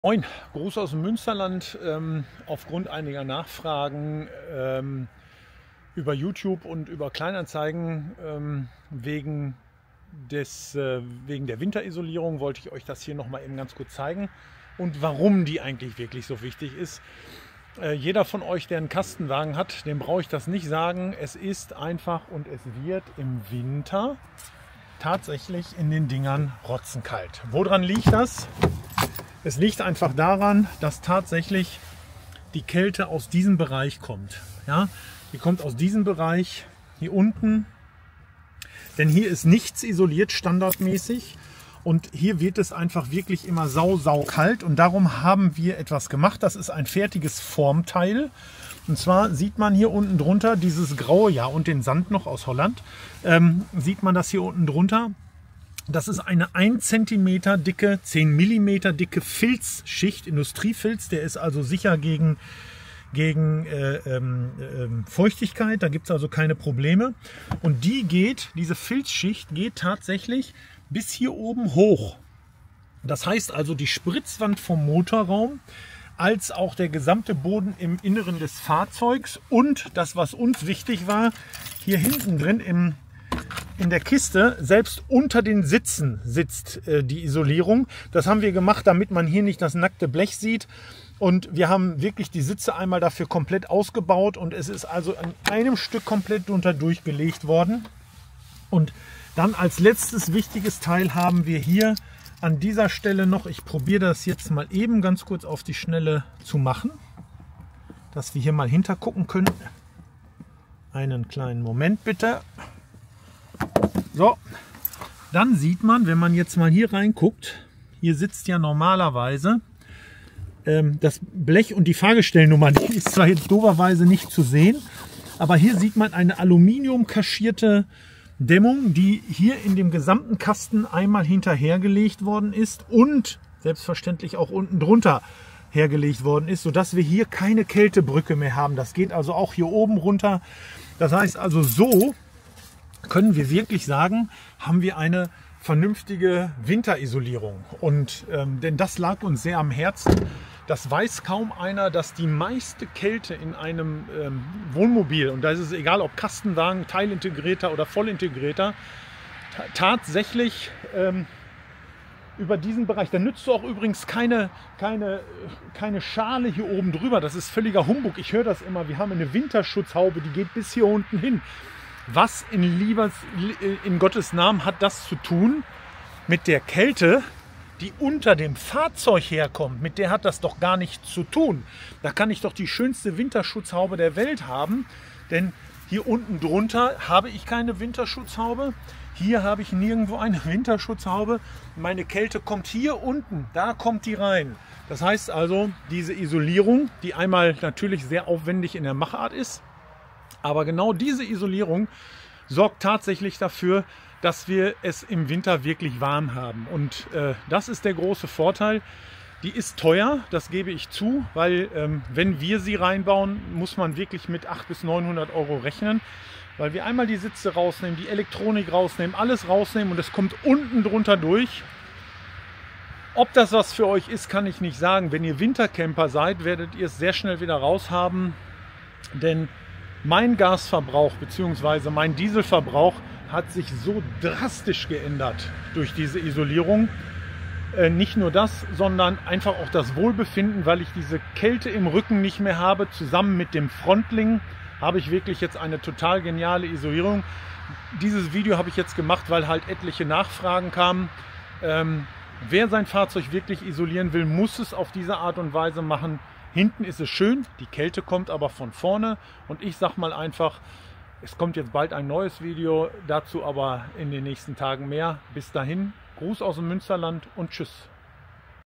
Moin, Gruß aus dem Münsterland. Aufgrund einiger Nachfragen über YouTube und über Kleinanzeigen wegen der Winterisolierung wollte ich euch das hier nochmal eben ganz kurz zeigen und warum die eigentlich wirklich so wichtig ist. Jeder von euch, der einen Kastenwagen hat, dem brauche ich das nicht sagen. Es ist einfach und es wird im Winter tatsächlich in den Dingern rotzenkalt. Woran liegt das? Es liegt einfach daran, dass tatsächlich die Kälte aus diesem Bereich kommt. Ja, die kommt aus diesem Bereich hier unten, denn hier ist nichts isoliert standardmäßig und hier wird es einfach wirklich immer sau kalt und darum haben wir etwas gemacht. Das ist ein fertiges Formteil und zwar sieht man hier unten drunter dieses graue, ja, und den Sand noch aus Holland, sieht man das hier unten drunter. Das ist eine 1 cm dicke, 10 mm dicke Filzschicht, Industriefilz. Der ist also sicher gegen Feuchtigkeit. Da gibt es also keine Probleme. Und diese Filzschicht geht tatsächlich bis hier oben hoch. Das heißt also, die Spritzwand vom Motorraum als auch der gesamte Boden im Inneren des Fahrzeugs und das, was uns wichtig war, hier hinten drin in der Kiste, selbst unter den Sitzen sitzt die Isolierung. Das haben wir gemacht, damit man hier nicht das nackte Blech sieht. Und wir haben wirklich die Sitze einmal dafür komplett ausgebaut und es ist also an einem Stück komplett drunter durchgelegt worden. Und dann als letztes wichtiges Teil haben wir hier an dieser Stelle noch, ich probiere das jetzt mal eben ganz kurz auf die Schnelle zu machen, dass wir hier mal hinter gucken können. Einen kleinen Moment bitte. So, dann sieht man, wenn man jetzt mal hier reinguckt, hier sitzt ja normalerweise das Blech und die Fahrgestellnummer, die ist zwar jetzt doberweise nicht zu sehen, aber hier sieht man eine Aluminium kaschierte Dämmung, die hier in dem gesamten Kasten einmal hinterhergelegt worden ist und selbstverständlich auch unten drunter hergelegt worden ist, sodass wir hier keine Kältebrücke mehr haben. Das geht also auch hier oben runter. Das heißt also, so können wir wirklich sagen, haben wir eine vernünftige Winterisolierung. Und denn das lag uns sehr am Herzen. Das weiß kaum einer, dass die meiste Kälte in einem Wohnmobil, und da ist es egal, ob Kastenwagen, teilintegrierter oder vollintegrierter, tatsächlich über diesen Bereich, da nützt du auch übrigens keine Schale hier oben drüber. Das ist völliger Humbug. Ich höre das immer, wir haben eine Winterschutzhaube, die geht bis hier unten hin. Was in Gottes Namen hat das zu tun mit der Kälte, die unter dem Fahrzeug herkommt? Mit der hat das doch gar nichts zu tun. Da kann ich doch die schönste Winterschutzhaube der Welt haben, denn hier unten drunter habe ich keine Winterschutzhaube. Hier habe ich nirgendwo eine Winterschutzhaube. Meine Kälte kommt hier unten, da kommt die rein. Das heißt also, diese Isolierung, die einmal natürlich sehr aufwendig in der Machart ist, aber genau diese Isolierung sorgt tatsächlich dafür, dass wir es im Winter wirklich warm haben. Und das ist der große Vorteil. Die ist teuer, das gebe ich zu, weil wenn wir sie reinbauen, muss man wirklich mit 800 bis 900 € rechnen. Weil wir einmal die Sitze rausnehmen, die Elektronik rausnehmen, alles rausnehmen und es kommt unten drunter durch. Ob das was für euch ist, kann ich nicht sagen. Wenn ihr Wintercamper seid, werdet ihr es sehr schnell wieder raus haben, denn mein Gasverbrauch bzw. mein Dieselverbrauch hat sich so drastisch geändert durch diese Isolierung. Nicht nur das, sondern einfach auch das Wohlbefinden, weil ich diese Kälte im Rücken nicht mehr habe. Zusammen mit dem Frontling habe ich wirklich jetzt eine total geniale Isolierung. Dieses Video habe ich jetzt gemacht, weil halt etliche Nachfragen kamen. Wer sein Fahrzeug wirklich isolieren will, muss es auf diese Art und Weise machen. Hinten ist es schön, die Kälte kommt aber von vorne und ich sag mal einfach, es kommt jetzt bald ein neues Video, dazu aber in den nächsten Tagen mehr. Bis dahin, Gruß aus dem Münsterland und tschüss.